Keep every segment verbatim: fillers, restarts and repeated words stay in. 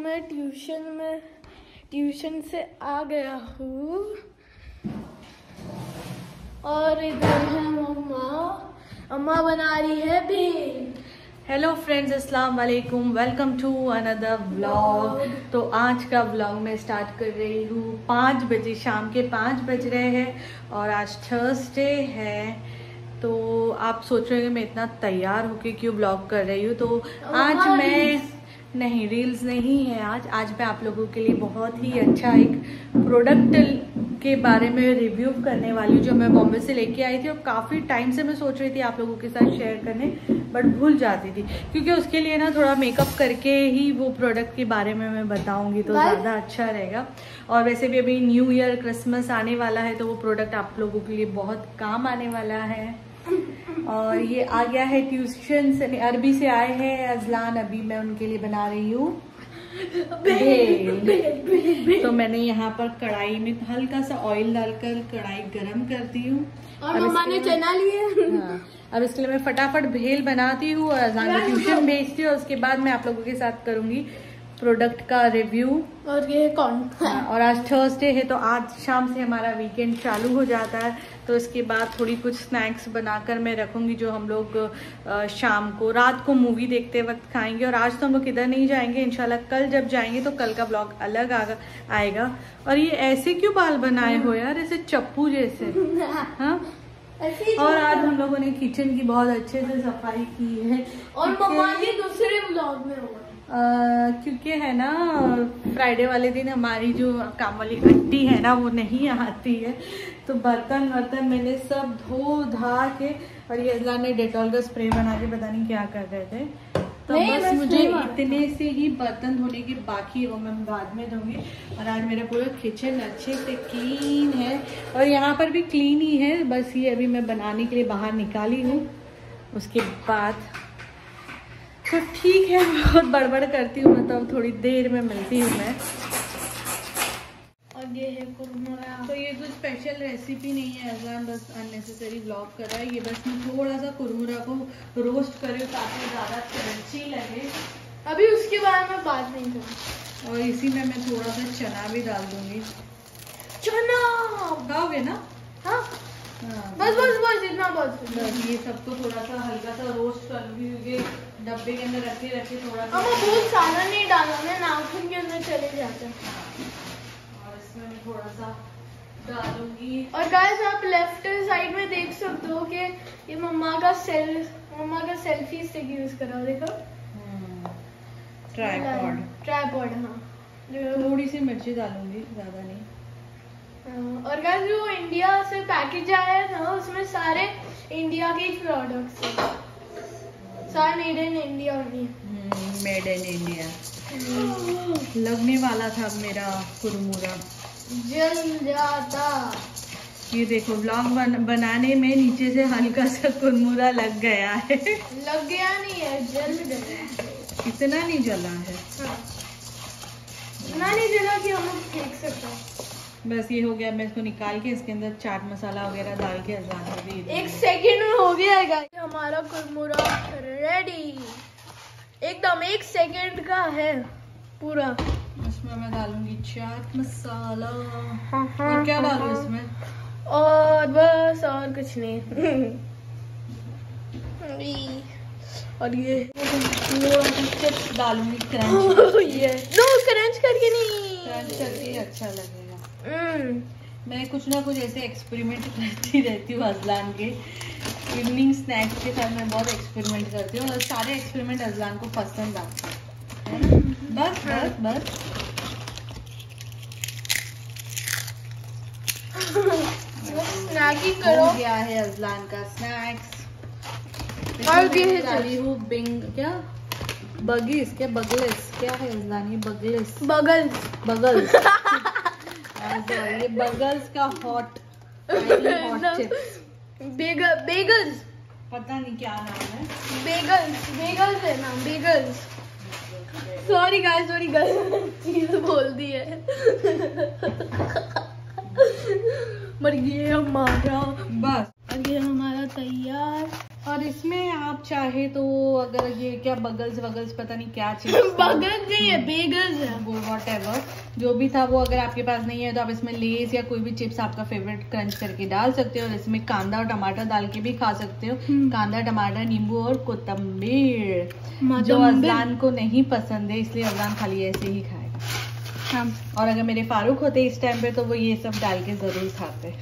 मैं ट्यूशन में ट्यूशन से आ गया हूँ और इधर है मम्मा। अम्मा बना रही है भेल। हेलो फ्रेंड्स, अस्सलाम वालेकुम, वेलकम टू अनदर व्लॉग। तो आज का व्लॉग मैं स्टार्ट कर रही हूँ पाँच बजे, शाम के पाँच बज रहे हैं और आज थर्सडे है। तो आप सोच रहे हैं मैं इतना तैयार होके क्यों व्लॉग कर रही हूँ। तो आज मैं नहीं, रील्स नहीं है आज आज मैं आप लोगों के लिए बहुत ही अच्छा एक प्रोडक्ट के बारे में रिव्यू करने वाली हूँ जो मैं बॉम्बे से लेके आई थी और काफ़ी टाइम से मैं सोच रही थी आप लोगों के साथ शेयर करने, बट भूल जाती थी क्योंकि उसके लिए ना थोड़ा मेकअप करके ही वो प्रोडक्ट के बारे में मैं बताऊंगी तो ज़्यादा अच्छा रहेगा। और वैसे भी अभी न्यू ईयर क्रिसमस आने वाला है तो वो प्रोडक्ट आप लोगों के लिए बहुत काम आने वाला है। और ये आ गया है ट्यूशन से, अरबी से आए हैं अजलान, अभी मैं उनके लिए बना रही हूँ भेल। तो मैंने यहाँ पर कढ़ाई में हल्का सा ऑयल डालकर कढ़ाई गरम करती हूँ और मम्मा ने चना लिए। हाँ, अब इसके लिए मैं फटाफट भेल बनाती हूँ और अजलान को ट्यूशन भेजती हूँ। उसके बाद मैं आप लोगों के साथ करूंगी प्रोडक्ट का रिव्यू। और ये कौन हाँ, और आज थर्सडे है तो आज शाम से हमारा वीकेंड चालू हो जाता है। तो इसके बाद थोड़ी कुछ स्नैक्स बनाकर मैं रखूंगी जो हम लोग शाम को रात को मूवी देखते वक्त खाएंगे। और आज तो हम लोग किधर नहीं जाएंगे, इंशाल्लाह कल जब जाएंगे तो कल का ब्लॉग अलग आएगा। और ये ऐसे क्यों बाल बनाए हो यार, ऐसे चप्पू जैसे। हाँ, और आज हम लोगों ने किचन की बहुत अच्छे से सफाई की है और मम्मा ये दूसरे ब्लॉग में हुआ क्योंकि है ना फ्राइडे वाले दिन हमारी जो काम वाली आंटी है ना वो नहीं आती है। तो बर्तन वर्तन मैंने सब धो धा के, और ये अजलान ने डेटॉल का स्प्रे बना के पता नहीं क्या कर रहे थे। तो बस मुझे इतने से ही बर्तन धोने की बाकी है, वो मैं बाद में धोंगी। और आज मेरा पूरा किचन अच्छे से क्लीन है और यहाँ पर भी क्लीन ही है, बस ये अभी मैं बनाने के लिए बाहर निकाली हूँ। उसके बाद तो ठीक है, बहुत बड़बड़ करती हूँ मैं, तो थोड़ी देर में मिलती हूँ मैं। और ये है कुरमुरा। तो ये कुछ स्पेशल रेसिपी नहीं है, अजलान बस अननेसेसरी ब्लॉग कर रहा है। ये बस मैं थोड़ा सा कुरमुरा को रोस्ट करे ताकि ज़्यादा क्रंची लगे। अभी उसके बारे में बात नहीं करूँ। और इसी में मैं थोड़ा सा चना भी डाल दूंगी। चना खाओगे ना? हाँ हाँ, बस बस बस इतना बस। बस ये सबको थोड़ा सा हल्का सा रोस्ट कर लूँगी क्योंकि डब्बे के अंदर रखे रखे थोड़ा सा बहुत सारा नहीं डाला, मैं नाखून के अंदर चले जाते हैं। और इसमें मैं थोड़ा सा डालूंगी। और गाइस आप लेफ्ट साइड में देख सकते हो कि ये मम्मा का सेल मम्मा का सेल्फी स्टिक यूज करा, देखो ट्राइपॉड ट्राइपॉड हाँ। थोड़ी सी मिर्ची डालूंगी, ज्यादा नहीं। और गाइस जो इंडिया से पैकेज आया था उसमें सारे इंडिया के प्रोडक्ट्स हैं, सारे made in India only. Made in India लगने वाला था मेरा कुरमुरा, जल जाता। ये देखो व्लॉग बन, बनाने में नीचे से हल्का सा कुरमुरा लग गया है। लग गया नहीं है, जल गया। इतना नहीं जला है। हाँ। इतना नहीं जला कि हम लोग फेंक सकते हैं। बस ये हो गया, मैं इसको निकाल के इसके अंदर चाट मसाला वगैरह डाल के अजलान को भी एक सेकंड में हो गया है हमारा कुरमुरा रेडी। एकदम एक सेकंड का है पूरा। इसमें मैं डालूंगी चाट मसाला। हाँ, हाँ, और क्या हाँ, डालूं इसमें? और बस और कुछ नहीं। और ये चिप्स डालूंगी, क्रंच ये नो क्रंच करके नहीं, क्रंच करके अच्छा लगेगा। mm. मैं कुछ ना कुछ ऐसे एक्सपेरिमेंट करती रहती हूँ अजलान के इवनिंग स्नैक्स के साथ। मैं बहुत एक्सपेरिमेंट करती हूँ और सारे एक्सपेरिमेंट अजलान को पसंद आते हैं। बस बस बस स्नैकिंग करो। हो गया है अजलान का स्नैक्स। और ये डाली हूँ बिंग क्या बगीज क्या बगलेस क्या है अजलान, ये बगलेस बगल्स बगल्स ये बगल्स का hot hot chips. Bagel bagels पता नहीं क्या नाम है। बेगल्स बेगल्स है नाम, bagels. Sorry guys, sorry guys, चीज बोल दी है। मर ये हमारा बस। और ये हमारा तैयार और इसमें आप चाहे तो अगर ये क्या बगल्स वगल्स पता नहीं क्या चीज बगल्स नहीं है, बेगल्स है, वो वॉट एवर जो भी था वो अगर आपके पास नहीं है तो आप इसमें लेस या कोई भी चिप्स आपका फेवरेट क्रंच करके डाल सकते हो और इसमें कांदा और टमाटर डाल के भी खा सकते हो। कांदा, टमाटर, नींबू और कोतंबीर, जो अजलान को नहीं पसंद है इसलिए अजलान खाली ऐसे ही खाएगा। हाँ। और अगर मेरे फारूक होते इस टाइम पे तो वो ये सब डाल के जरूर खाते।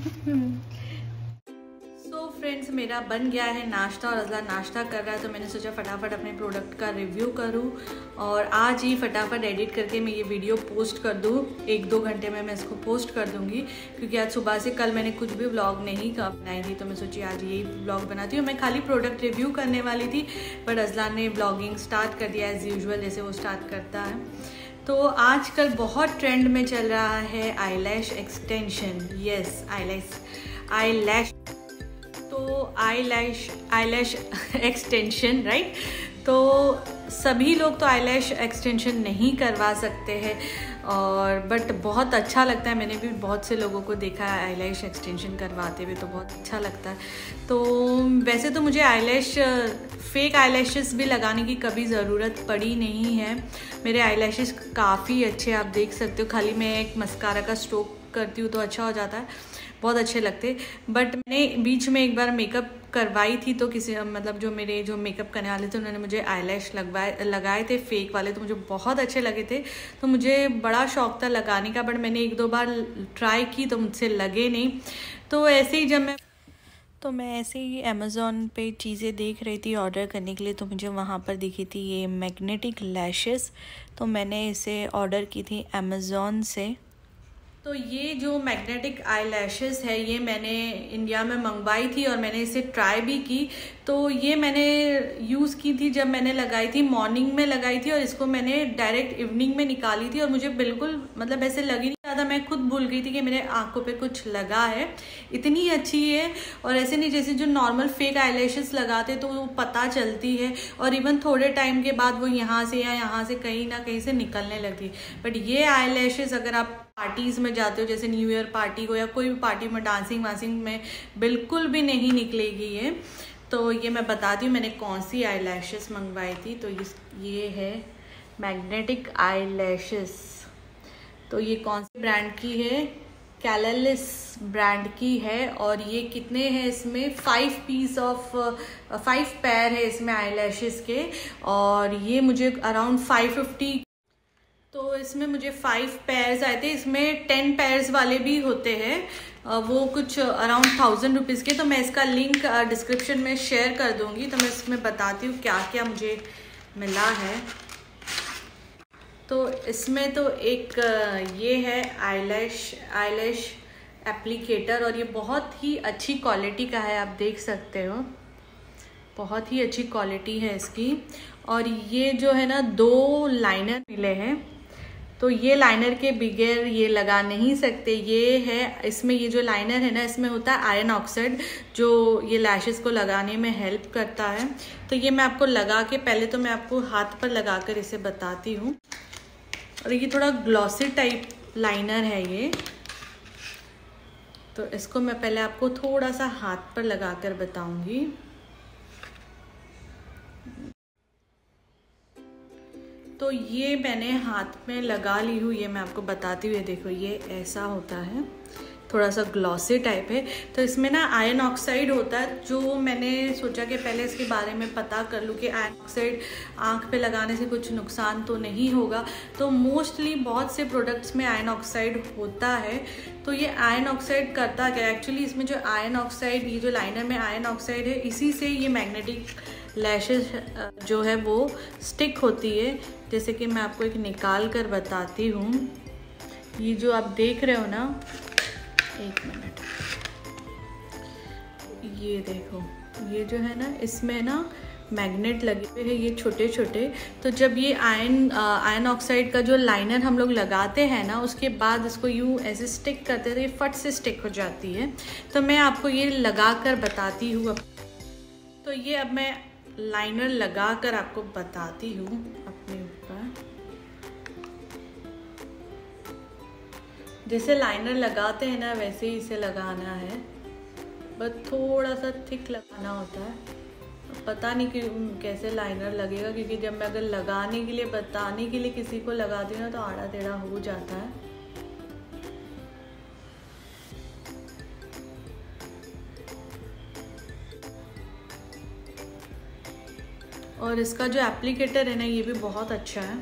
फ्रेंड्स, मेरा बन गया है नाश्ता और अजला नाश्ता कर रहा है तो मैंने सोचा फटाफट अपने प्रोडक्ट का रिव्यू करूं और आज ही फटाफट एडिट करके मैं ये वीडियो पोस्ट कर दूं। एक दो घंटे में मैं इसको पोस्ट कर दूंगी क्योंकि आज सुबह से कल मैंने कुछ भी व्लॉग नहीं बनाई थी तो मैं सोची आज यही व्लॉग बनाती हूँ। मैं खाली प्रोडक्ट रिव्यू करने वाली थी बट अजला ने व्लॉगिंग स्टार्ट कर दिया एज़ यूजुअल जैसे वो स्टार्ट करता है। तो आजकल बहुत ट्रेंड में चल रहा है आई लैश एक्सटेंशन। यस, आई लैश आई लैश तो आई लैश आई लैश एक्सटेंशन, राइट। तो सभी लोग तो आई लैश एक्सटेंशन नहीं करवा सकते हैं और बट बहुत अच्छा लगता है। मैंने भी बहुत से लोगों को देखा है आई लैश एक्सटेंशन करवाते हुए तो बहुत अच्छा लगता है। तो वैसे तो मुझे आई लैश फेक आई लैशेस भी लगाने की कभी ज़रूरत पड़ी नहीं है। मेरे आई लैशेस काफ़ी अच्छे आप देख सकते हो, खाली मैं एक मस्कारा का स्ट्रोक करती हूँ तो अच्छा हो जाता है, बहुत अच्छे लगते। बट मैंने बीच में एक बार मेकअप करवाई थी तो किसी मतलब जो मेरे जो मेकअप करने वाले थे उन्होंने मुझे आईलैश लगवाए लगाए थे फेक वाले, तो मुझे बहुत अच्छे लगे थे तो मुझे बड़ा शौक था लगाने का। बट मैंने एक दो बार ट्राई की तो मुझसे लगे नहीं। तो ऐसे ही जब मैं तो मैं ऐसे ही अमेज़ॉन पे चीज़ें देख रही थी ऑर्डर करने के लिए तो मुझे वहाँ पर दिखी थी ये मैग्नेटिक लैशेस, तो मैंने इसे ऑर्डर की थी अमेज़ॉन से। तो ये जो मैग्नेटिक आई लैशेस है ये मैंने इंडिया में मंगवाई थी और मैंने इसे ट्राई भी की। तो ये मैंने यूज़ की थी जब मैंने लगाई थी, मॉर्निंग में लगाई थी और इसको मैंने डायरेक्ट इवनिंग में निकाली थी और मुझे बिल्कुल मतलब ऐसे लग ही नहीं रहा था, मैं खुद भूल गई थी कि मेरे आंखों पे कुछ लगा है। इतनी अच्छी है और ऐसे नहीं जैसे जो नॉर्मल फेक आई लैशेस लगाते तो वो पता चलती है और इवन थोड़े टाइम के बाद वो यहाँ से या यहाँ से कहीं ना कहीं से निकलने लगती। बट ये आई लैशेस अगर आप पार्टीज़ में जाते हो जैसे न्यू ईयर पार्टी हो या कोई भी पार्टी में डांसिंग वांसिंग में बिल्कुल भी नहीं निकलेगी ये। तो ये मैं बताती हूँ मैंने कौन सी आई लैशेस मंगवाई थी। तो ये है मैग्नेटिक आई लैशेस। तो ये कौन सी ब्रांड की है, कैललिस ब्रांड की है और ये कितने हैं इसमें फाइव पीस ऑफ फाइव पैर है इसमें आई लैशेस के और ये मुझे अराउंड फाइव फिफ्टी, तो इसमें मुझे फाइव पेयर्स आए थे। इसमें टेन पेयर्स वाले भी होते हैं वो कुछ अराउंड थाउजेंड रुपीज़ के। तो मैं इसका लिंक डिस्क्रिप्शन में शेयर कर दूंगी। तो मैं इसमें बताती हूँ क्या क्या मुझे मिला है। तो इसमें तो एक ये है आईलैश आईलैश एप्लीकेटर और ये बहुत ही अच्छी क्वालिटी का है, आप देख सकते हो बहुत ही अच्छी क्वालिटी है इसकी। और ये जो है ना दो लाइनर मिले हैं तो ये लाइनर के बगैर ये लगा नहीं सकते। ये है इसमें ये जो लाइनर है ना इसमें होता है आयरन ऑक्साइड जो ये लैशेस को लगाने में हेल्प करता है। तो ये मैं आपको लगा के पहले तो मैं आपको हाथ पर लगा कर इसे बताती हूँ। और ये थोड़ा ग्लॉसी टाइप लाइनर है ये, तो इसको मैं पहले आपको थोड़ा सा हाथ पर लगा कर बताऊंगी। तो ये मैंने हाथ में लगा ली हूँ, ये मैं आपको बताती हूँ। देखो ये ऐसा होता है, थोड़ा सा ग्लॉसी टाइप है। तो इसमें ना आयरन ऑक्साइड होता है जो मैंने सोचा कि पहले इसके बारे में पता कर लूँ कि आयरन ऑक्साइड आँख पे लगाने से कुछ नुकसान तो नहीं होगा। तो मोस्टली बहुत से प्रोडक्ट्स में आयरन ऑक्साइड होता है। तो ये आयरन ऑक्साइड करता क्या एक्चुअली, इसमें जो आयरन ऑक्साइड ये जो लाइनर में आयरन ऑक्साइड है इसी से ये मैग्नेटिक लैशेस जो है वो स्टिक होती है। जैसे कि मैं आपको एक निकाल कर बताती हूँ। ये जो आप देख रहे हो ना, एक मिनट, ये देखो ये जो है ना इसमें ना मैग्नेट लगे हुए हैं ये छोटे छोटे। तो जब ये आयरन आयरन ऑक्साइड का जो लाइनर हम लोग लगाते हैं ना उसके बाद इसको यूँ ऐसे स्टिक करते तो ये फट से स्टिक हो जाती है। तो मैं आपको ये लगा कर बताती हूँ। तो ये अब मैं लाइनर लगा कर आपको बताती हूँ अपने ऊपर। जैसे लाइनर लगाते हैं ना वैसे ही इसे लगाना है। बस थोड़ा सा थिक लगाना होता है। पता नहीं कि कैसे लाइनर लगेगा, क्योंकि जब मैं अगर लगाने के लिए बताने के लिए किसी को लगाती हूँ ना तो आड़ा टेढ़ा हो जाता है। और इसका जो एप्लीकेटर है ना ये भी बहुत अच्छा है।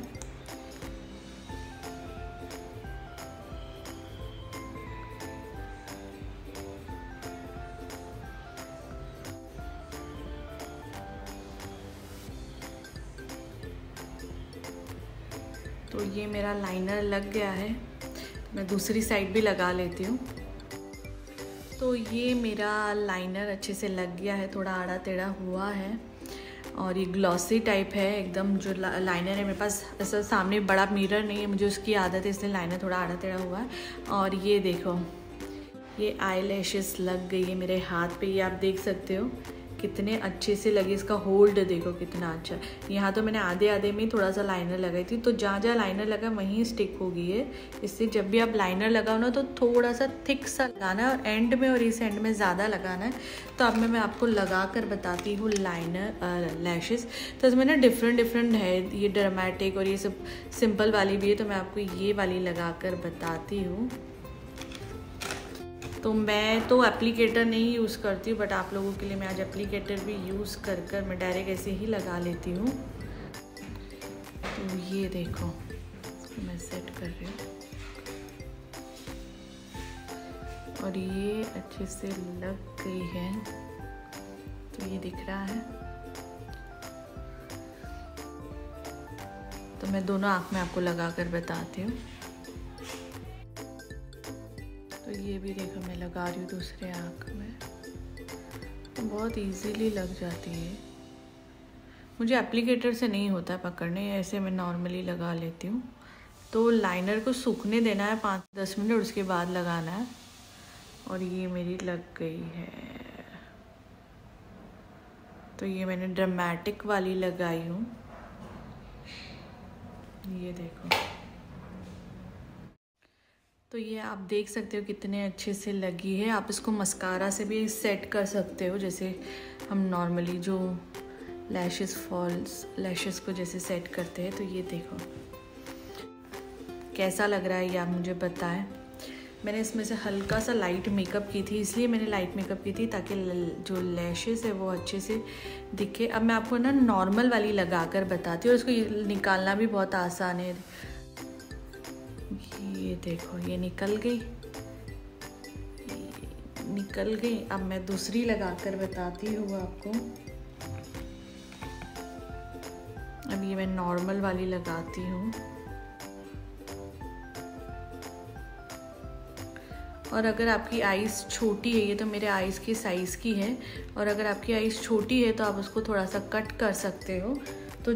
तो ये मेरा लाइनर लग गया है, मैं दूसरी साइड भी लगा लेती हूँ। तो ये मेरा लाइनर अच्छे से लग गया है, थोड़ा आड़ा टेढ़ा हुआ है और ये ग्लॉसी टाइप है एकदम। जो लाइनर है मेरे पास ऐसा सामने बड़ा मिरर नहीं है, मुझे उसकी आदत है, इसलिए लाइनर थोड़ा आड़ा टेढ़ा हुआ है। और ये देखो ये आई लैशेस लग गई है मेरे हाथ पे, ये आप देख सकते हो कितने अच्छे से लगे। इसका होल्ड देखो कितना अच्छा। यहाँ तो मैंने आधे आधे में थोड़ा सा लाइनर लगाई थी, तो जहाँ जहाँ लाइनर लगा वहीं स्टिक हो गई है। इससे जब भी आप लाइनर लगाओ ना तो थोड़ा सा थिक सा लगाना है, और एंड में और इस एंड में ज़्यादा लगाना है। तो अब मैं मैं आपको लगा कर बताती हूँ लाइनर लैशेस। तो इसमें ना डिफरेंट डिफरेंट है, ये ड्रामेटिक और ये सब सिंपल वाली भी है। तो मैं आपको ये वाली लगा कर बताती हूँ। तो मैं तो एप्लीकेटर नहीं यूज़ करती हूँ, बट आप लोगों के लिए मैं आज एप्लीकेटर भी यूज़ कर कर मैं डायरेक्ट ऐसे ही लगा लेती हूँ। तो ये देखो मैं सेट कर रही हूँ और ये अच्छे से लग गई है। तो ये दिख रहा है। तो मैं दोनों आँख में आपको लगा कर बताती हूँ। तो ये भी देखो मैं लगा रही हूँ दूसरे आँख में, तो बहुत इजीली लग जाती है। मुझे एप्लीकेटर से नहीं होता है पकड़ने, ऐसे मैं नॉर्मली लगा लेती हूँ। तो लाइनर को सूखने देना है पाँच दस मिनट, उसके बाद लगाना है। और ये मेरी लग गई है। तो ये मैंने ड्रामेटिक वाली लगाई हूँ, ये देखो। तो ये आप देख सकते हो कितने अच्छे से लगी है। आप इसको मस्कारा से भी सेट कर सकते हो, जैसे हम नॉर्मली जो लैशेस फॉल्स लैशेस को जैसे सेट करते हैं। तो ये देखो कैसा लग रहा है ये आप मुझे बताएं। मैंने इसमें से हल्का सा लाइट मेकअप की थी, इसलिए मैंने लाइट मेकअप की थी ताकि जो लैशेस है वो अच्छे से दिखे। अब मैं आपको ना नॉर्मल वाली लगा कर बताती हूँ, और इसको निकालना भी बहुत आसान है। ये देखो ये निकल गई, ये निकल गई। अब मैं दूसरी लगाकर बताती हूँ आपको। अब ये मैं नॉर्मल वाली लगाती हूँ, और अगर आपकी आइज़ छोटी है, ये तो मेरे आइज़ की साइज़ की है, और अगर आपकी आइज़ छोटी है तो आप उसको थोड़ा सा कट कर सकते हो। तो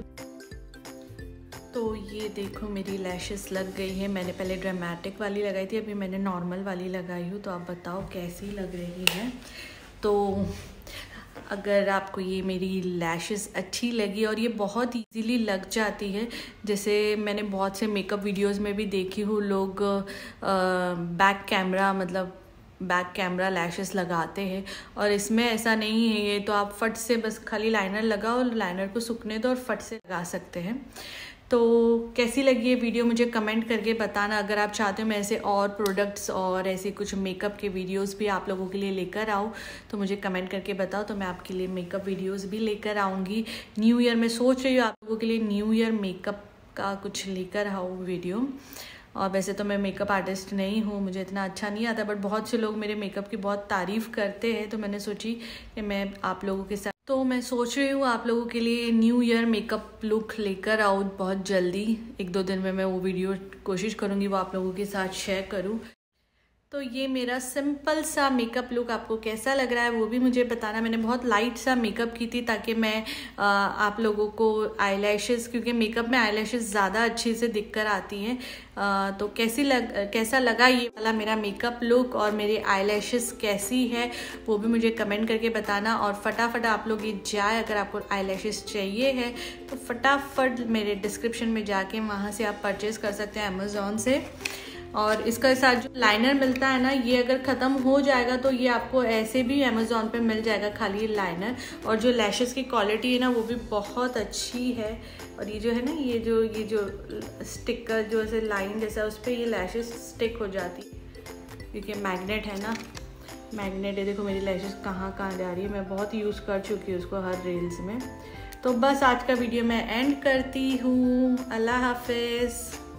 तो ये देखो मेरी लैशेस लग गई है। मैंने पहले ड्रामेटिक वाली लगाई थी, अभी मैंने नॉर्मल वाली लगाई हूँ। तो आप बताओ कैसी लग रही है। तो अगर आपको ये मेरी लैशेस अच्छी लगी, और ये बहुत इजीली लग जाती है, जैसे मैंने बहुत से मेकअप वीडियोस में भी देखी हूँ, लोग बैक कैमरा मतलब बैक कैमरा लैशेस लगाते हैं, और इसमें ऐसा नहीं है। ये तो आप फट से बस खाली लाइनर लगाओ, लाइनर को सूखने दो और फट से लगा सकते हैं। तो कैसी लगी ये वीडियो मुझे कमेंट करके बताना। अगर आप चाहते हो मैं ऐसे और प्रोडक्ट्स और ऐसे कुछ मेकअप के वीडियोस भी आप लोगों के लिए लेकर आऊँ तो मुझे कमेंट करके बताओ, तो मैं आपके लिए मेकअप वीडियोस भी लेकर आऊँगी। न्यू ईयर में सोच रही हूँ आप लोगों के लिए न्यू ईयर मेकअप का कुछ लेकर आऊँ वीडियो। और वैसे तो मैं मेकअप आर्टिस्ट नहीं हूँ, मुझे इतना अच्छा नहीं आता, बट बहुत से लोग मेरे मेकअप की बहुत तारीफ़ करते हैं, तो मैंने सोची कि मैं आप लोगों के साथ तो मैं सोच रही हूँ आप लोगों के लिए न्यू ईयर मेकअप लुक लेकर आऊँ बहुत जल्दी। एक दो दिन में मैं वो वीडियो कोशिश करूँगी वो आप लोगों के साथ शेयर करूँ। तो ये मेरा सिंपल सा मेकअप लुक आपको कैसा लग रहा है वो भी मुझे बताना। मैंने बहुत लाइट सा मेकअप की थी ताकि मैं आ, आप लोगों को आईलैशेस, क्योंकि मेकअप में आईलैशेस ज़्यादा अच्छे से दिख कर आती हैं। तो कैसी लग कैसा लगा ये वाला मेरा मेकअप लुक और मेरी आईलैशेस कैसी है वो भी मुझे कमेंट करके बताना। और फटाफट आप लोग ये जाए, अगर आपको आईलैशेस चाहिए है तो फटाफट मेरे डिस्क्रिप्शन में जाके वहाँ से आप परचेज़ कर सकते हैं अमेज़ॉन से। और इसका साथ जो लाइनर मिलता है ना, ये अगर ख़त्म हो जाएगा तो ये आपको ऐसे भी अमेज़ॉन पे मिल जाएगा खाली लाइनर। और जो लैशेस की क्वालिटी है ना वो भी बहुत अच्छी है। और ये जो है ना, ये जो ये जो स्टिकर जो ऐसे लाइन जैसा उस पर ये लैशेस स्टिक हो जाती क्योंकि मैग्नेट है ना, मैग्नेट है। देखो मेरी लैशेस कहाँ कहाँ जा रही है, मैं बहुत यूज़ कर चुकी हूँ उसको हर रील्स में। तो बस आज का वीडियो मैं एंड करती हूँ। अल्लाह हाफिज़।